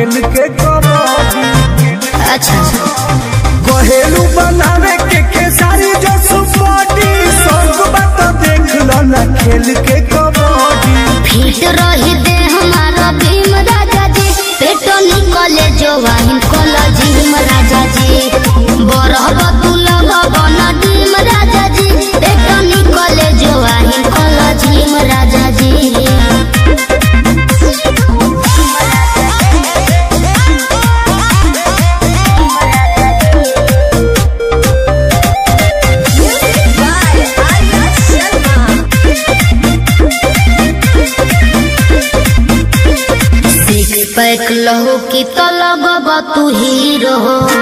खेल के कबड्डी। अच्छा कहेलू बनावे के सारी जो सुपटी सब बात देख लो ना खेल के कबड्डी। फिट रही दे हमारा भीम राजा जी, पेटो निकले जो वाहिन कोला जिम राजा जी। बरहब तुला बना डीम राजा जी, पेटो निकले जो वाहिन कोला जिम राजा जी। पैक लहो की तो लगबा तू हीरो।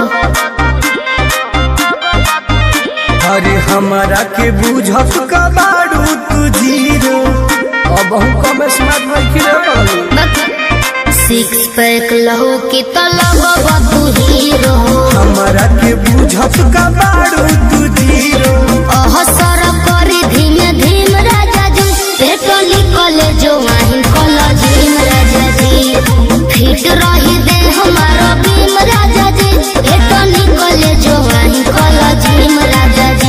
अरे हमारा के बुझत का बारू तू जीरो। अब हम कम स्मार्ट बाइक रे। सिक्स पैक लहो की तो लगबा तू हीरो। हमारा के बुझत का बारू तू जीरो। अहसर करी धीमे धीम राजा जी, पेटो निकले जो वाहिन कोला जिम राजा जी। फिट रही दे हमारा भीम राजा जी, पेटो निकले जो वाहिन कोला जिम राजा जी।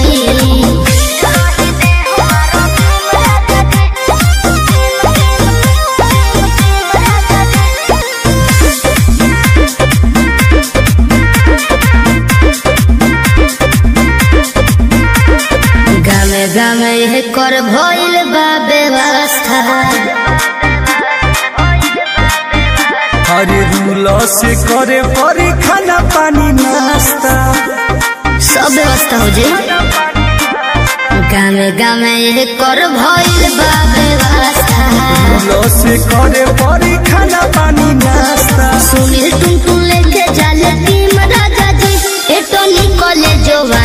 गामे गामे यह कर भइल बा व्यवस्था। हरे रूल से करे परी खाना पानी नाश्ता। सब व्यवस्था हो जाए। गामे गामे यह कर भइल बा व्यवस्था। रूल से करे परी खाना पानी नाश्ता। सुनील टुन टुन लेके जाले टीम राजा जी, पेटो निकले जो